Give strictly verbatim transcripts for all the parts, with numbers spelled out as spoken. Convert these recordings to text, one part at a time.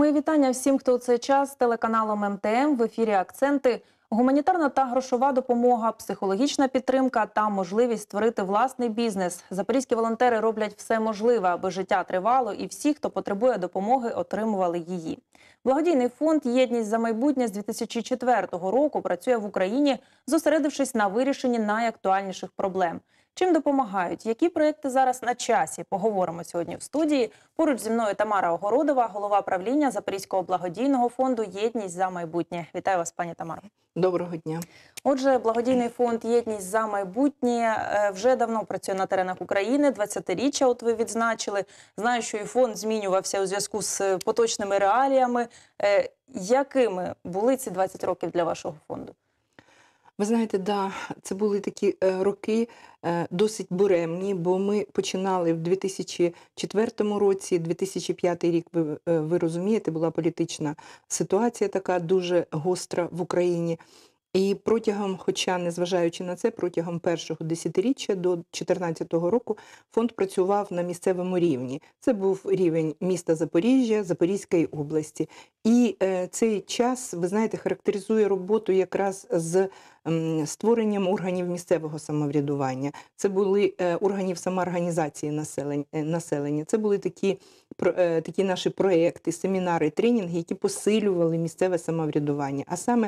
Мої вітання всім, хто у цей час з телеканалом Ем Те Ем. В ефірі акценти. Гуманітарна та грошова допомога, психологічна підтримка та можливість створити власний бізнес. Запорізькі волонтери роблять все можливе, аби життя тривало і всі, хто потребує допомоги, отримували її. Благодійний фонд «Єдність за майбутнє» з дві тисячі четвертого року працює в Україні, зосередившись на вирішенні найактуальніших проблем. Чим допомагають? Які проєкти зараз на часі? Поговоримо сьогодні в студії. Поруч зі мною Тамара Огородова, голова правління Запорізького благодійного фонду «Єдність за майбутнє». Вітаю вас, пані Тамаро. Доброго дня. Отже, благодійний фонд «Єдність за майбутнє» вже давно працює на теренах України, двадцятиріччя от ви відзначили. Знаю, що і фонд змінювався у зв'язку з поточними реаліями. Якими були ці двадцять років для вашого фонду? Ви знаєте, да, це були такі е, роки е, досить буремні, бо ми починали в дві тисячі четвертому році, дві тисячі п'ятий рік, ви, е, ви розумієте, була політична ситуація така дуже гостра в Україні. І протягом, хоча незважаючи на це, протягом першого десятиріччя до дві тисячі чотирнадцятого року фонд працював на місцевому рівні. Це був рівень міста Запоріжжя, Запорізької області. І е, цей час, ви знаєте, характеризує роботу якраз з м, створенням органів місцевого самоврядування. Це були е, органів самоорганізації населення, е, населення. Це були такі, про, е, такі наші проекти, семінари, тренінги, які посилювали місцеве самоврядування. А саме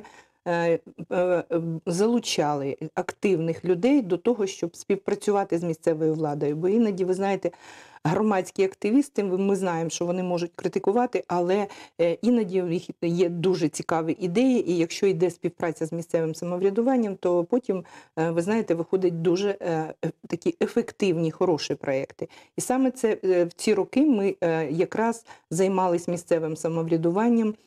залучали активних людей до того, щоб співпрацювати з місцевою владою. Бо іноді, ви знаєте, громадські активісти, ми знаємо, що вони можуть критикувати, але іноді у них є дуже цікаві ідеї, і якщо йде співпраця з місцевим самоврядуванням, то потім, ви знаєте, виходять дуже такі ефективні, хороші проекти. І саме це в ці роки ми якраз займалися місцевим самоврядуванням,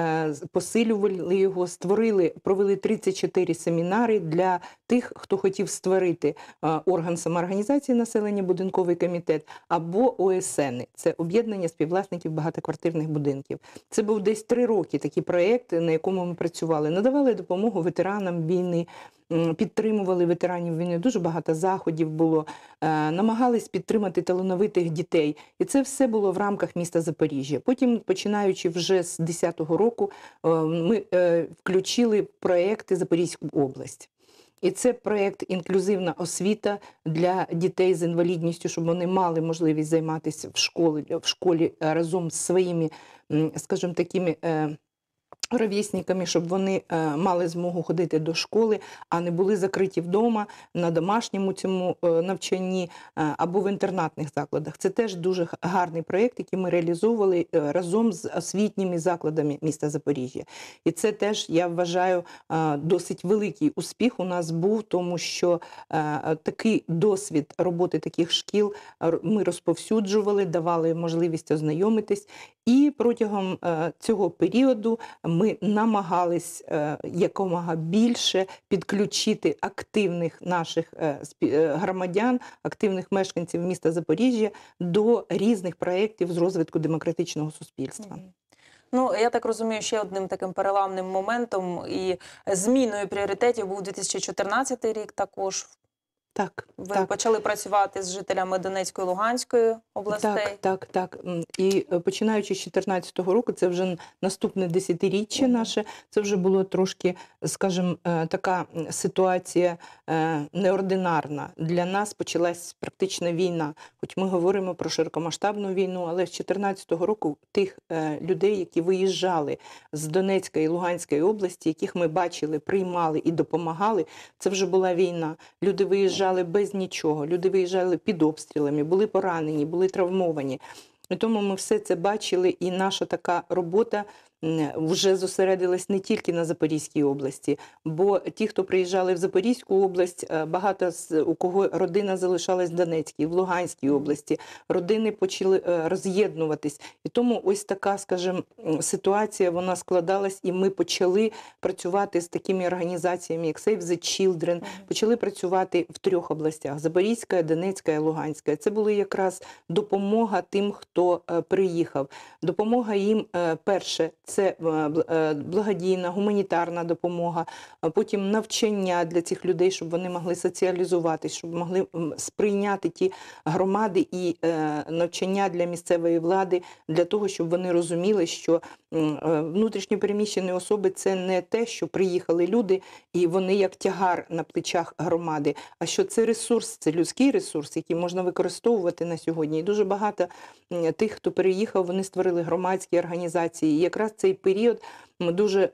посилювали його, створили, провели тридцять чотири семінари для тих, хто хотів створити орган самоорганізації населення, будинковий комітет, або О Ес Ени – це об'єднання співвласників багатоквартирних будинків. Це був десь три роки такий проєкт, на якому ми працювали. Надавали допомогу ветеранам війни, підтримували ветеранів війни, дуже багато заходів було, намагались підтримати талановитих дітей. І це все було в рамках міста Запоріжжя. Потім, починаючи вже з десятого року, ми включили проєкти Запорізьку область. І це проєкт «Інклюзивна освіта» для дітей з інвалідністю, щоб вони мали можливість займатися в школі, в школі разом з своїми, скажімо, такими ровесниками, щоб вони е, мали змогу ходити до школи, а не були закриті вдома на домашньому цьому е, навчанні е, або в інтернатних закладах. Це теж дуже гарний проєкт, який ми реалізовували е, разом з освітніми закладами міста Запоріжжя. І це теж, я вважаю, е, досить великий успіх у нас був, тому що е, такий досвід роботи таких шкіл ми розповсюджували, давали можливість ознайомитись. І протягом е, цього періоду ми намагались е, якомога більше підключити активних наших е, е, громадян, активних мешканців міста Запоріжжя до різних проєктів з розвитку демократичного суспільства. Ну, я так розумію, ще одним таким переламним моментом і зміною пріоритетів був дві тисячі чотирнадцятий рік також. Так, Ви так. почали працювати з жителями Донецької, Луганської областей? Так, так, так. І починаючи з дві тисячі чотирнадцятого року, це вже наступне десятиріччя наше, це вже було трошки, скажімо, така ситуація неординарна. Для нас почалась практична війна. Хоч ми говоримо про широкомасштабну війну, але з дві тисячі чотирнадцятого року тих людей, які виїжджали з Донецької і Луганської області, яких ми бачили, приймали і допомагали, це вже була війна. Люди виїжджали без нічого, люди виїжджали під обстрілами, були поранені, були травмовані. І тому ми все це бачили, і наша така робота вже зосередилась не тільки на Запорізькій області, бо ті, хто приїжджали в Запорізьку область, багато з у кого родина залишалась в Донецькій, в Луганській області, родини почали роз'єднуватись. І тому ось така, скажімо, ситуація, вона складалась, і ми почали працювати з такими організаціями, як Save the Children, почали працювати в трьох областях – Запорізька, Донецька і Луганська. Це була якраз допомога тим, хто приїхав. Допомога їм, перше, це благодійна, гуманітарна допомога, потім навчання для цих людей, щоб вони могли соціалізуватись, щоб могли сприйняти ті громади і навчання для місцевої влади, для того, щоб вони розуміли, що м, е, внутрішньо переміщені особи – це не те, що приїхали люди, і вони як тягар на плечах громади, а що це ресурс, це людський ресурс, який можна використовувати на сьогодні. І дуже багато м, тих, хто переїхав, вони створили громадські організації. І якраз цей період ми дуже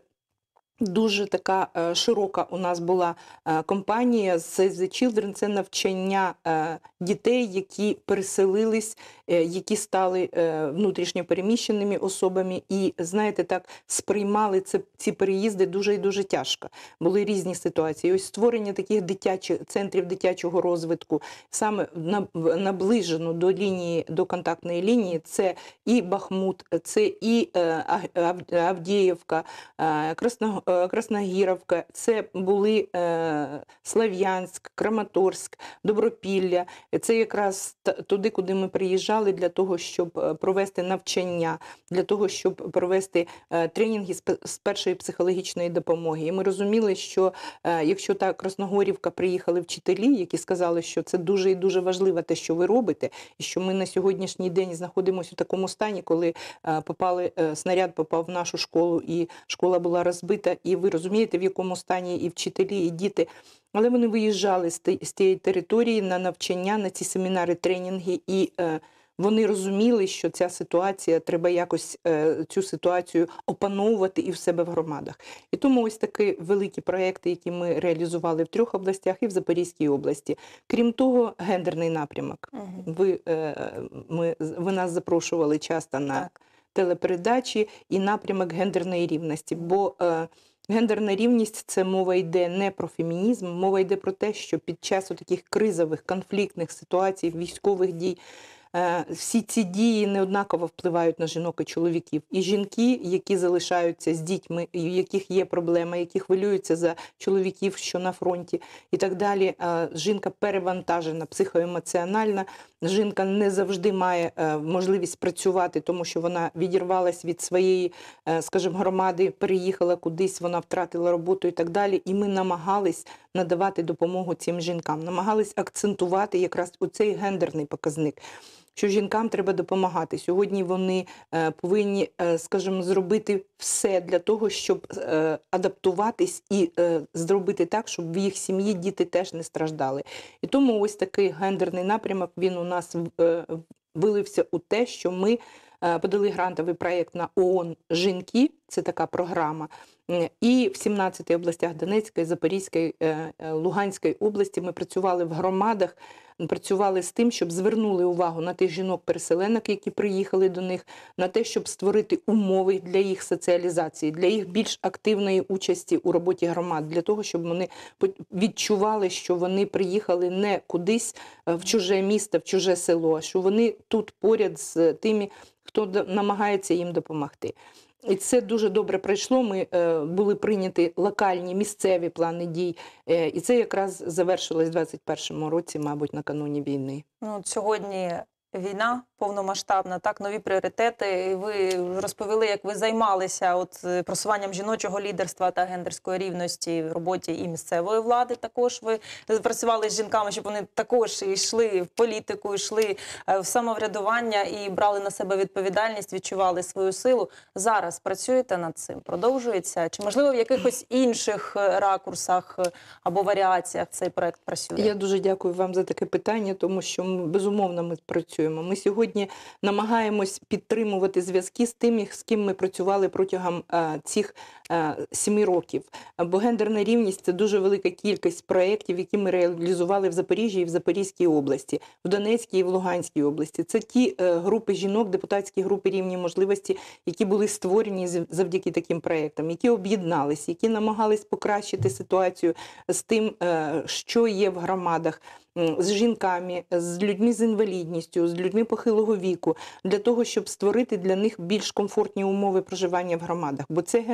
Дуже така е, широка у нас була е, кампанія з Save the Children. Це навчання е, дітей, які переселились, е, які стали е, внутрішньо переміщеними особами. І, знаєте, так сприймали це, ці переїзди дуже і дуже тяжко. Були різні ситуації. Ось створення таких дитячих центрів дитячого розвитку, саме наб- наближено до лінії, до контактної лінії, це і Бахмут, це і е, Ав- Ав- Авдіївка, е, Красно Красногіровка, це були е, Слов'янськ, Краматорськ, Добропілля. Це якраз туди, куди ми приїжджали для того, щоб провести навчання, для того, щоб провести е, тренінги з, з першої психологічної допомоги. І ми розуміли, що е, якщо так Красногорівка приїхали вчителі, які сказали, що це дуже і дуже важливо те, що ви робите, і що ми на сьогоднішній день знаходимося у такому стані, коли е, попали, е, снаряд попав в нашу школу, і школа була розбита, і ви розумієте, в якому стані і вчителі, і діти. Але вони виїжджали з тієї території на навчання, на ці семінари, тренінги, і е, вони розуміли, що ця ситуація, треба якось е, цю ситуацію опановувати і в себе в громадах. І тому ось такі великі проекти, які ми реалізували в трьох областях і в Запорізькій області. Крім того, гендерний напрямок. Угу. Ви, е, ми, ви нас запрошували часто на Так. телепередачі і напрямок гендерної рівності, бо е, гендерна рівність – це мова йде не про фемінізм, мова йде про те, що під час таких кризових, конфліктних ситуацій, військових дій, е, всі ці дії неоднаково впливають на жінок і чоловіків. І жінки, які залишаються з дітьми, у яких є проблема, які хвилюються за чоловіків, що на фронті і так далі, е, жінка перевантажена психоемоціонально, жінка не завжди має е, можливість працювати, тому що вона відірвалась від своєї, е, скажімо, громади, переїхала кудись, вона втратила роботу і так далі. І ми намагались надавати допомогу цим жінкам, намагались акцентувати якраз у цей гендерний показник, що жінкам треба допомагати. Сьогодні вони е, повинні, е, скажімо, зробити все для того, щоб е, адаптуватись і е, зробити так, щоб в їх сім'ї діти теж не страждали. І тому ось такий гендерний напрямок, він у нас е, вилився у те, що ми е, подали грантовий проєкт на ООН «Жінки», це така програма, і в сімнадцяти областях Донецької, Запорізької, е, е, Луганської області ми працювали в громадах, працювали з тим, щоб звернули увагу на тих жінок-переселенок, які приїхали до них, на те, щоб створити умови для їх соціалізації, для їх більш активної участі у роботі громад, для того, щоб вони відчували, що вони приїхали не кудись в чуже місто, в чуже село, а що вони тут поряд з тими, хто намагається їм допомогти. І це дуже добре пройшло. Ми е, були прийняті локальні, місцеві плани дій. Е, і це якраз завершилось в двадцять першому році, мабуть, накануні війни. Ну, от сьогодні війна повномасштабна, так, нові пріоритети. І ви розповіли, як ви займалися от просуванням жіночого лідерства та гендерської рівності в роботі і місцевої влади. Також ви працювали з жінками, щоб вони також йшли в політику, йшли в самоврядування і брали на себе відповідальність, відчували свою силу. Зараз працюєте над цим? Продовжується? Чи, можливо, в якихось інших ракурсах або варіаціях цей проект працює? Я дуже дякую вам за таке питання, тому що ми, безумовно, ми працюємо. Ми сьогодні намагаємось підтримувати зв'язки з тими, з ким ми працювали протягом а, цих а, семи років. Бо гендерна рівність – це дуже велика кількість проєктів, які ми реалізували в Запоріжжі і в Запорізькій області, в Донецькій і в Луганській області. Це ті е, групи жінок, депутатські групи рівні можливості, які були створені завдяки таким проєктам, які об'єднались, які намагались покращити ситуацію з тим, е, що є в громадах, з жінками, з людьми з інвалідністю, з людьми похилого віку, для того, щоб створити для них більш комфортні умови проживання в громадах. Бо це гендерна рівність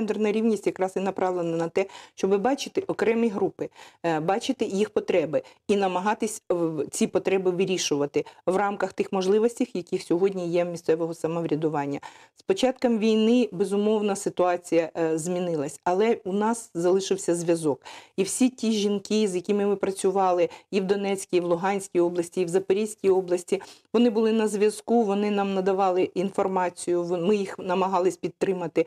активність якраз і направлена на те, щоб бачити окремі групи, бачити їх потреби і намагатись ці потреби вирішувати в рамках тих можливостей, які сьогодні є в місцевого самоврядування. З початком війни, безумовно, ситуація змінилась, але у нас залишився зв'язок. І всі ті жінки, з якими ми працювали і в Донецькій, і в Луганській області, і в Запорізькій області, вони були на зв'язку, вони нам надавали інформацію, ми їх намагались підтримати.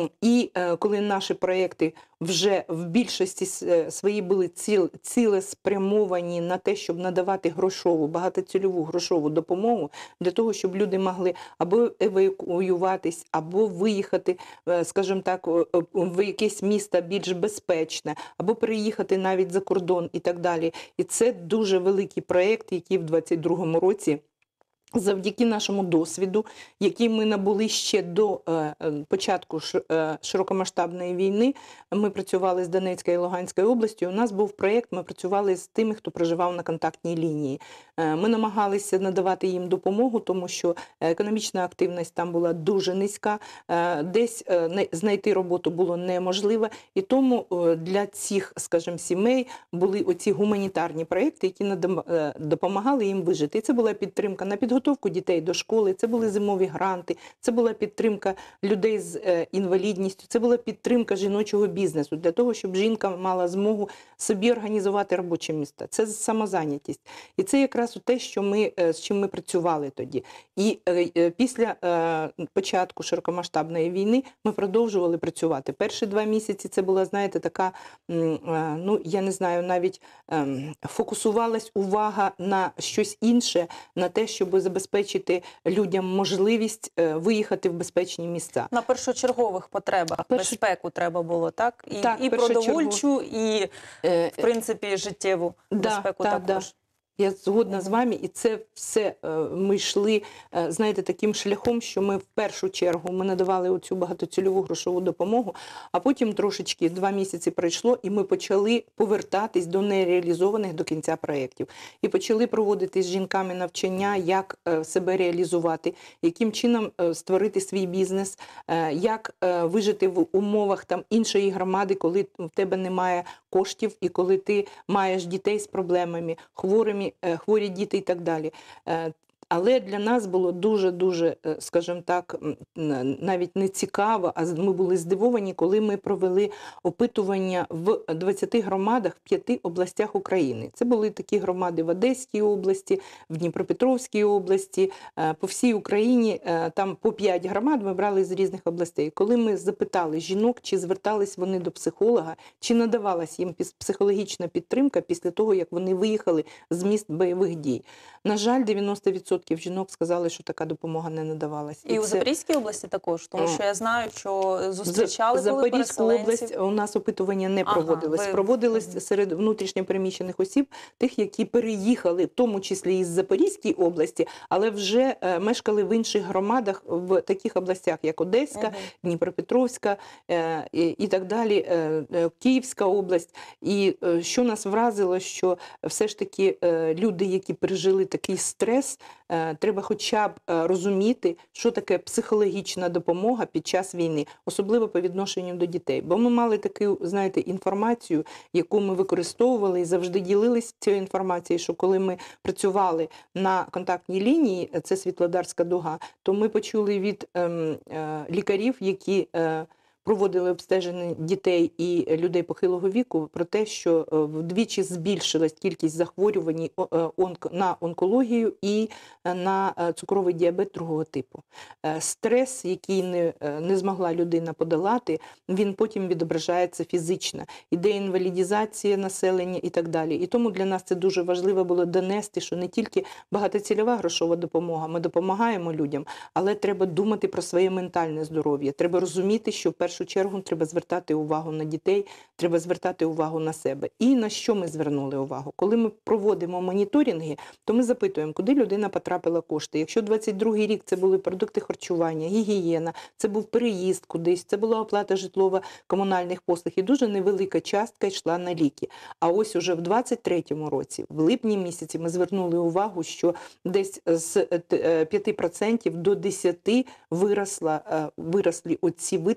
І коли наші проєкти вже в більшості свої були ціл, цілеспрямовані на те, щоб надавати грошову, багатоцільову грошову допомогу, для того, щоб люди могли або евакуюватись, або виїхати, скажімо так, в якесь місто більш безпечне, або переїхати навіть за кордон і так далі. І це дуже великий проєкт, який в двадцять другому році, завдяки нашому досвіду, який ми набули ще до е, початку ш, е, широкомасштабної війни, ми працювали з Донецькою і Луганською областю. У нас був проєкт, ми працювали з тими, хто проживав на контактній лінії. Е, ми намагалися надавати їм допомогу, тому що економічна активність там була дуже низька, е, десь е, знайти роботу було неможливо. І тому е, для цих, скажімо, сімей були оці гуманітарні проєкти, які надам, е, допомагали їм вижити. І це була підтримка на підготовку підготовку дітей до школи, це були зимові гранти, це була підтримка людей з е, інвалідністю, це була підтримка жіночого бізнесу для того, щоб жінка мала змогу собі організувати робоче місце. Це самозайнятість. І це якраз те, що ми, е, з чим ми працювали тоді. І е, е, після е, початку широкомасштабної війни ми продовжували працювати. Перші два місяці це була, знаєте, така, е, ну, я не знаю, навіть е, фокусувалась увага на щось інше, на те, щоб забезпечити людям можливість виїхати в безпечні місця. На першочергових потребах Перш... безпеку треба було, так? І, так, і продовольчу, і, в принципі, життєву да, безпеку да, також. Да. Я згодна з вами, і це все ми йшли, знаєте, таким шляхом, що ми в першу чергу ми надавали оцю багатоцільову грошову допомогу, а потім трошечки два місяці пройшло, і ми почали повертатись до нереалізованих до кінця проєктів. І почали проводити з жінками навчання, як себе реалізувати, яким чином створити свій бізнес, як вижити в умовах там іншої громади, коли в тебе немає коштів і коли ти маєш дітей з проблемами, хворими, хворі діти і так далі. Але для нас було дуже-дуже, скажімо так, навіть не цікаво, а ми були здивовані, коли ми провели опитування в двадцяти громадах в п'яти областях України. Це були такі громади в Одеській області, в Дніпропетровській області, по всій Україні, там по п'ять громад ми брали з різних областей. Коли ми запитали жінок, чи звертались вони до психолога, чи надавалась їм психологічна підтримка після того, як вони виїхали з місць бойових дій. На жаль, дев'яносто відсотків жінок сказали, що така допомога не надавалась. І, і у це... Запорізькій області також? Тому що я знаю, що зустрічали коли Запорізьку область у нас опитування не проводилось. Ага, ви... Проводилось серед внутрішньопереміщених осіб, тих, які переїхали, в тому числі із Запорізької області, але вже е, мешкали в інших громадах, в таких областях, як Одеська, угу. Дніпропетровська е, і, і так далі, е, е, Київська область. І е, що нас вразило, що все ж таки е, люди, які пережили такий стрес, треба хоча б розуміти, що таке психологічна допомога під час війни, особливо по відношенню до дітей. Бо ми мали таку, знаєте, інформацію, яку ми використовували і завжди ділились цією інформацією, що коли ми працювали на контактній лінії, це Світлодарська дуга, то ми почули від ем, е, лікарів, які е, проводили обстеження дітей і людей похилого віку про те, що вдвічі збільшилась кількість захворювань на онкологію і на цукровий діабет другого типу. Стрес, який не, не змогла людина подолати, він потім відображається фізично. Іде інвалідізація населення і так далі. І тому для нас це дуже важливо було донести, що не тільки багатоцільова грошова допомога, ми допомагаємо людям, але треба думати про своє ментальне здоров'я. Треба розуміти, що в першу В першу чергу треба звертати увагу на дітей, треба звертати увагу на себе. І на що ми звернули увагу? Коли ми проводимо моніторинги, то ми запитуємо, куди людина потрапила кошти. Якщо двадцять другий рік це були продукти харчування, гігієна, це був переїзд кудись, це була оплата житлово-комунальних послуг, і дуже невелика частка йшла на ліки. А ось уже в двадцять третьому році, в липні місяці, ми звернули увагу, що десь з п'яти відсотків до десяти відсотків виросла, виросли оці витрати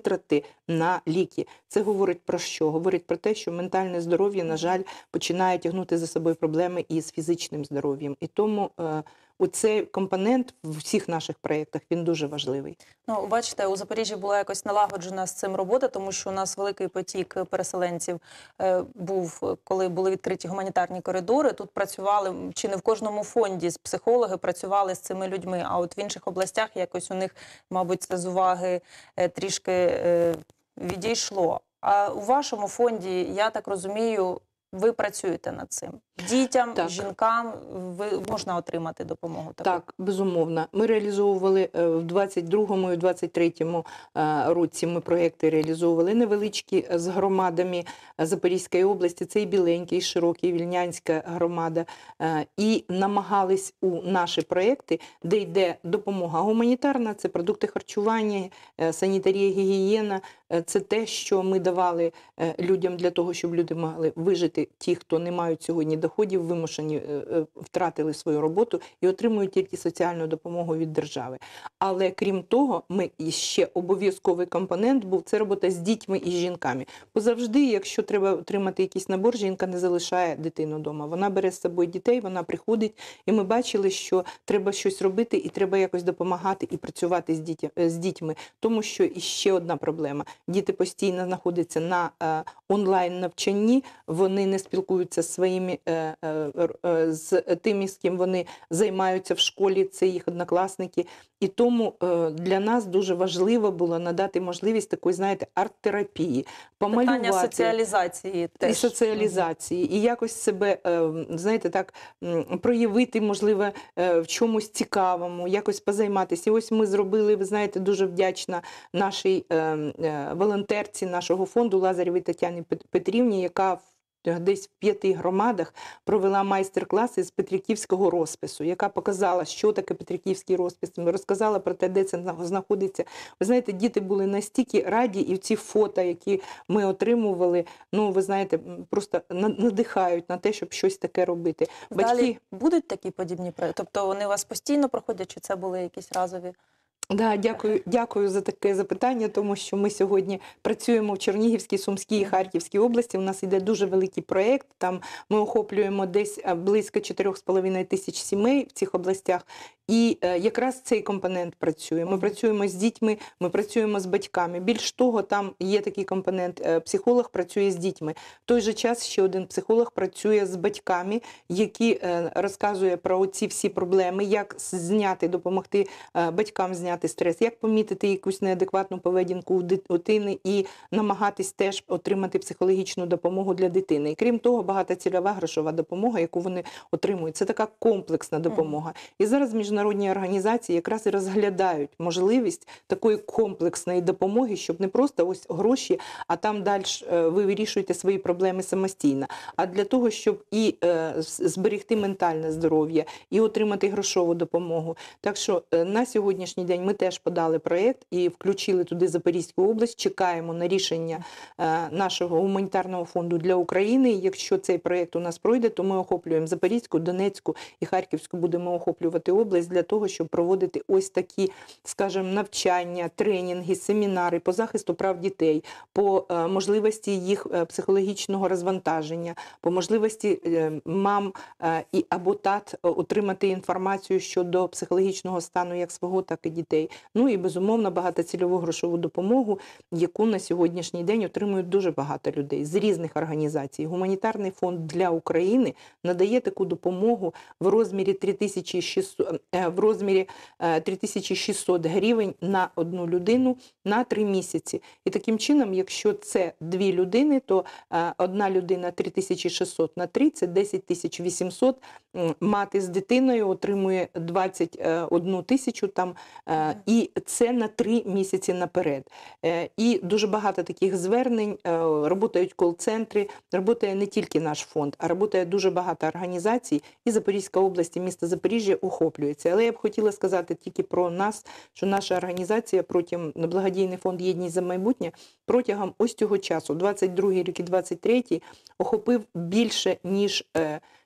на ліки. Це говорить про що? Говорить про те, що ментальне здоров'я, на жаль, починає тягнути за собою проблеми із фізичним здоров'ям. І тому е, оцей компонент в всіх наших проєктах, він дуже важливий. Ну, бачите, у Запоріжжі була якось налагоджена з цим робота, тому що у нас великий потік переселенців е, був, коли були відкриті гуманітарні коридори. Тут працювали, чи не в кожному фонді з психологи працювали з цими людьми, а от в інших областях якось у них, мабуть, це з уваги е, трішки е, відійшло. А у вашому фонді, я так розумію, ви працюєте над цим. Дітям, Так. жінкам ви можна отримати допомогу таку? Так, безумовно. Ми реалізовували е, в двадцять другому і двадцять третьому е, році ми проєкти реалізовували невеличкі з громадами Запорізької області. Це і Біленький, і Широкий, і Вільнянська громада. Е, І намагались у наші проєкти, де йде допомога гуманітарна, це продукти харчування, е, санітарія, гігієна. Е, Це те, що ми давали е, людям для того, щоб люди могли вижити. Ті, хто не мають сьогодні доходів, вимушені, е, е, втратили свою роботу і отримують тільки соціальну допомогу від держави. Але крім того, ми і ще обов'язковий компонент був – це робота з дітьми і жінками. Бо завжди, якщо треба отримати якийсь набор, жінка не залишає дитину вдома. Вона бере з собою дітей, вона приходить, і ми бачили, що треба щось робити, і треба якось допомагати і працювати з, дітя, з дітьми. Тому що і ще одна проблема. Діти постійно знаходяться на е, онлайн-навчанні, вони не спілкуються з своїми, е, е, е, з тими, з ким вони займаються в школі, це їх однокласники. І тому е, для нас дуже важливо було надати можливість такої, знаєте, арт-терапії, помалювати. Питання соціалізації теж. І соціалізації, і якось себе, е, знаєте, так, м, проявити, можливо, е, в чомусь цікавому, якось позайматися. І ось ми зробили, ви знаєте, дуже вдячна нашій е, е, волонтерці нашого фонду Лазарєвій Тетяні Пет- Петрівні, яка в десь в п'яти громадах провела майстер-класи з петриківського розпису, яка показала, що таке петриківський розпис, розказала про те, де це знаходиться. Ви знаєте, діти були настільки раді, і ці фото, які ми отримували, ну, ви знаєте, просто надихають на те, щоб щось таке робити. Далі Батьки... будуть такі подібні проекти? Тобто вони у вас постійно проходять, чи це були якісь разові? Да, дякую, дякую за таке запитання, тому що ми сьогодні працюємо в Чернігівській, Сумській і Харківській області. У нас йде дуже великий проєкт. Там ми охоплюємо десь близько чотирьох з половиною тисяч сімей в цих областях. І е, якраз цей компонент працює. Ми працюємо з дітьми, ми працюємо з батьками. Більш того, там є такий компонент, е, психолог працює з дітьми. В той же час ще один психолог працює з батьками, які е, розказує про ці всі проблеми, як зняти, допомогти е, батькам зняти стрес, як помітити якусь неадекватну поведінку у дитини і намагатись теж отримати психологічну допомогу для дитини. І крім того, багатоцільова грошова допомога, яку вони отримують. Це така комплексна допомога. І зараз міжнародні організації якраз і розглядають можливість такої комплексної допомоги, щоб не просто ось гроші, а там далі ви вирішуєте свої проблеми самостійно. А для того, щоб і е, зберегти ментальне здоров'я, і отримати грошову допомогу. Так що е, на сьогоднішній день ми теж подали проєкт і включили туди Запорізьку область. Чекаємо на рішення е, нашого гуманітарного фонду для України. Якщо цей проєкт у нас пройде, то ми охоплюємо Запорізьку, Донецьку і Харківську, будемо охоплювати область для того, щоб проводити ось такі, скажімо, навчання, тренінги, семінари по захисту прав дітей, по е, можливості їх е, психологічного розвантаження, по можливості е, мам е, і або тат отримати інформацію щодо психологічного стану як свого, так і дітей. Ну і, безумовно, багатоцільову грошову допомогу, яку на сьогоднішній день отримують дуже багато людей з різних організацій. Гуманітарний фонд для України надає таку допомогу в розмірі три тисячі шістсот, в розмірі три тисячі шістсот гривень на одну людину на три місяці. І таким чином, якщо це дві людини, то одна людина три тисячі шістсот на три – це десять тисяч вісімсот. Мати з дитиною отримує двадцять одну тисячу там, і це на три місяці наперед. І дуже багато таких звернень, працюють кол-центри, працює не тільки наш фонд, а працює дуже багато організацій, і Запорізька область, і місто Запоріжжя охоплюється. Але я б хотіла сказати тільки про нас, що наша організація протягом, благодійний фонд «Єдність за майбутнє» протягом ось цього часу, двадцять другий рік і двадцять третій, охопив більше, ніж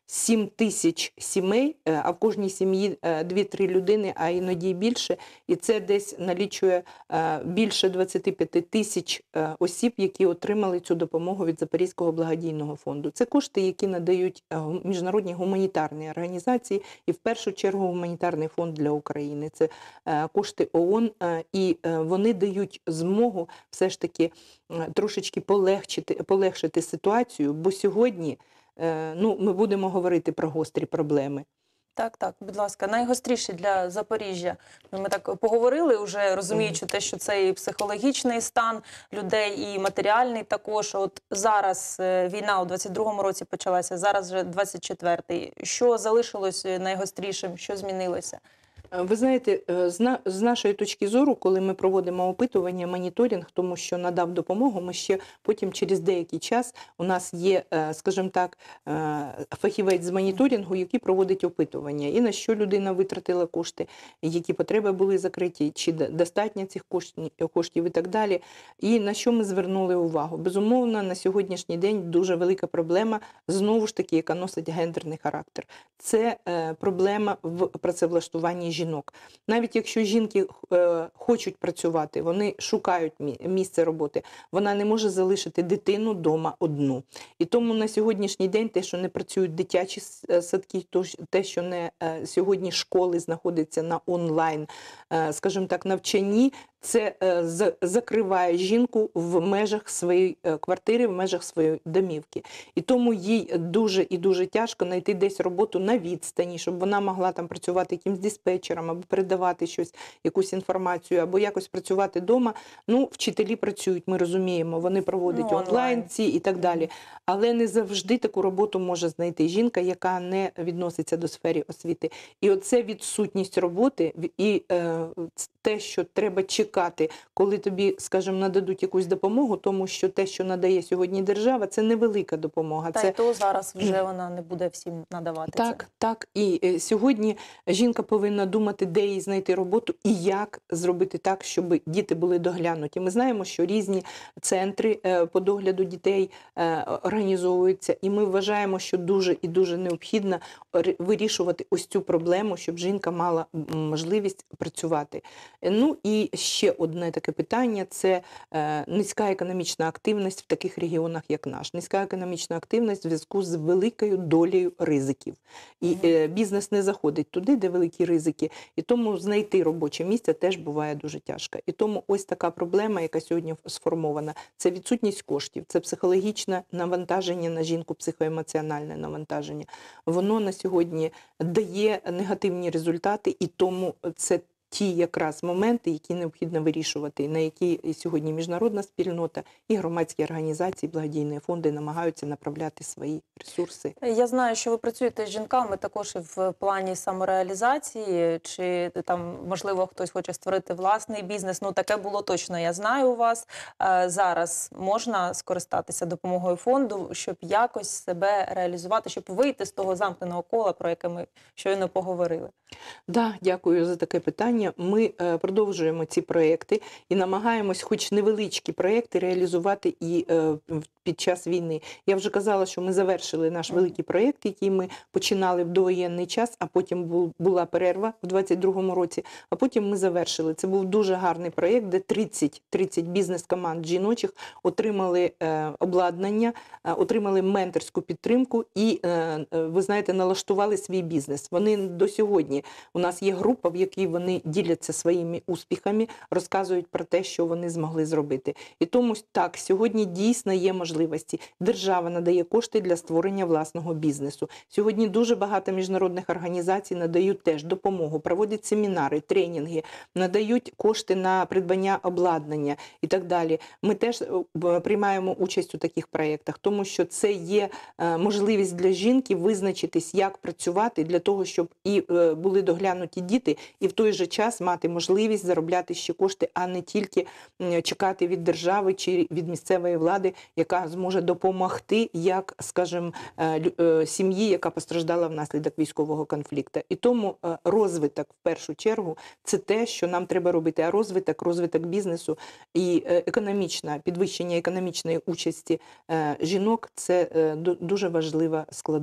сім тисяч сімей, е, а в кожній сім'ї е, дві-три людини, а іноді й більше. І це десь налічує е, більше двадцять п'ять тисяч е, осіб, які отримали цю допомогу від Запорізького благодійного фонду. Це кошти, які надають е, гу- міжнародні гуманітарні організації і в першу чергу гуманітарний фонд для України. Це е, кошти ООН, е, і е, вони дають змогу все ж таки е, трошечки полегшити, полегшити ситуацію, бо сьогодні е, ну, ми будемо говорити про гострі проблеми. Так, так, будь ласка, найгостріше для Запоріжжя. Ну, Ми так поговорили вже, розуміючи те, що це і психологічний стан людей, і матеріальний також. От зараз е, війна у двадцять другому році почалася, зараз вже двадцять четвертий. Що залишилось найгострішим, що змінилося? Е, Ви знаєте, е, з на- з нашої точки зору, коли ми проводимо опитування, моніторинг, тому що надав допомогу, ми ще потім через деякий час у нас є, е, скажімо так, е, фахівець з моніторингу, який проводить опитування. І на що людина витратила кошти, які потреби були закриті, чи д- достатньо цих коштів, коштів і так далі. І на що ми звернули увагу? Безумовно, на сьогоднішній день дуже велика проблема, знову ж таки, яка носить гендерний характер. Це е, проблема в працевлаштуванні жінок. Навіть якщо жінки е, хочуть працювати, вони шукають мі- місце роботи, вона не може залишити дитину вдома одну. І тому на сьогоднішній день те, що не працюють дитячі с- е, садки, то ж- те, що не е, сьогодні школи знаходяться на онлайн, е, скажімо так, навчанні, це е, за- закриває жінку в межах своєї е, квартири, в межах своєї домівки. І тому їй дуже і дуже тяжко знайти десь роботу на відстані, щоб вона могла там працювати якимсь диспетчером або передавати щось, якусь інформацію, або якось працювати вдома. Ну, вчителі працюють, ми розуміємо, вони проводять Ну, онлайн онлайн. ці і так далі. Але не завжди таку роботу може знайти жінка, яка не відноситься до сфери освіти. І оце відсутність роботи в- і е, ц- те, що треба чекати, коли тобі, скажімо, нададуть якусь допомогу, тому що те, що надає сьогодні держава, це невелика допомога. Та Це й то зараз вже вона не буде всім надавати це. так, так. І е, сьогодні жінка повинна думати, де їй знайти роботу і як зробити так, щоб діти були доглянуті. Ми знаємо, що різні центри е, по догляду дітей е, організовуються, і ми вважаємо, що дуже і дуже необхідно ри- вирішувати ось цю проблему, щоб жінка мала м, можливість працювати. Е, Ну і ще одне таке питання – це е, низька економічна активність в таких регіонах, як наш. Низька економічна активність в зв'язку з великою долею ризиків. І Мгм. е, бізнес не заходить туди, де великі ризики. І тому знайти робоче місце теж буває дуже тяжко. І тому ось така проблема, яка сьогодні сформована, це відсутність коштів, це психологічне навантаження на жінку, психоемоціональне навантаження. Воно на сьогодні дає негативні результати, і тому це ті якраз моменти, які необхідно вирішувати, на які і сьогодні міжнародна спільнота і громадські організації, благодійні фонди намагаються направляти свої ресурси. Я знаю, що ви працюєте з жінками також і в плані самореалізації, чи там, можливо, хтось хоче створити власний бізнес. Ну, таке було точно, я знаю у вас. Е, Зараз можна скористатися допомогою фонду, щоб якось себе реалізувати, щоб вийти з того замкненого кола, про яке ми щойно поговорили. Да, дякую за таке питання. Ми е, продовжуємо ці проекти і намагаємось хоч невеличкі проекти реалізувати і е, в- під час війни. Я вже казала, що ми завершили наш Мгм. великий проєкт, який ми починали в довоєнний час, а потім бу- була перерва в двадцять другому році, а потім ми завершили. Це був дуже гарний проєкт, де тридцять, тридцять бізнес-команд жіночих отримали е, обладнання, е, отримали менторську підтримку і, е, е, ви знаєте, налаштували свій бізнес. Вони до сьогодні, у нас є група, в якій вони діляться своїми успіхами, розказують про те, що вони змогли зробити. І тому так, сьогодні дійсно є можливості. Держава надає кошти для створення власного бізнесу. Сьогодні дуже багато міжнародних організацій надають теж допомогу, проводять семінари, тренінги, надають кошти на придбання обладнання і так далі. Ми теж е, б- приймаємо участь у таких проєктах, тому що це є е, можливість для жінки визначитись, як працювати для того, щоб і е, були доглянуті діти, і в той же час мати можливість заробляти ще кошти, а не тільки м, чекати від держави чи від місцевої влади, яка зможе допомогти, як, скажімо, е, лю- е, сім'ї, яка постраждала внаслідок військового конфлікту. І тому е, розвиток, в першу чергу, це те, що нам треба робити. А розвиток, розвиток бізнесу і е, економічна, підвищення економічної участі е, жінок – це е, ду- дуже важлива складова.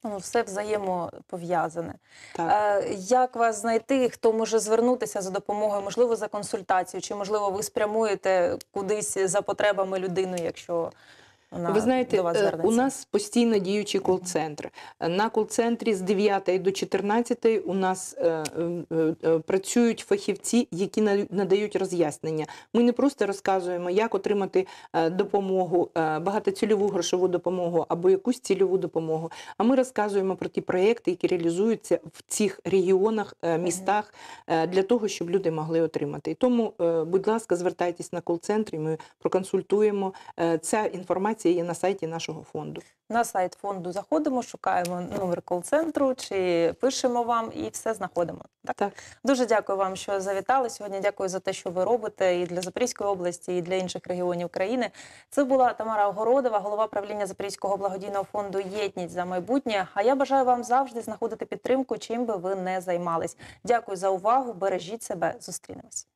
Ну, все взаємопов'язане. Так. Е, Як вас знайти, хто може звернутися за допомогою, можливо, за консультацією, чи, можливо, ви спрямуєте кудись за потребами людину, якщо вона Ви знаєте, до вас е, звернеться? у нас постійно діючий кол-центр. На кол-центрі з дев'ятої до чотирнадцятої у нас е, е, е, працюють фахівці, які на- надають роз'яснення. Ми не просто розказуємо, як отримати е, допомогу, е, багатоцільову грошову допомогу або якусь цільову допомогу, а ми розказуємо про ті проекти, які реалізуються в цих регіонах, е, містах, е, для того, щоб люди могли отримати. І тому, е, будь ласка, звертайтесь на кол-центр, і ми проконсультуємо. Е, Ця інформація є на сайті нашого фонду. На сайт фонду заходимо, шукаємо номер кол-центру, чи пишемо вам і все знаходимо. Так? Так. Дуже дякую вам, що завітали сьогодні. Дякую за те, що ви робите і для Запорізької області, і для інших регіонів країни. Це була Тамара Огородова, голова правління Запорізького благодійного фонду «Єдність за майбутнє». А я бажаю вам завжди знаходити підтримку, чим би ви не займались. Дякую за увагу, бережіть себе, зустрінемось.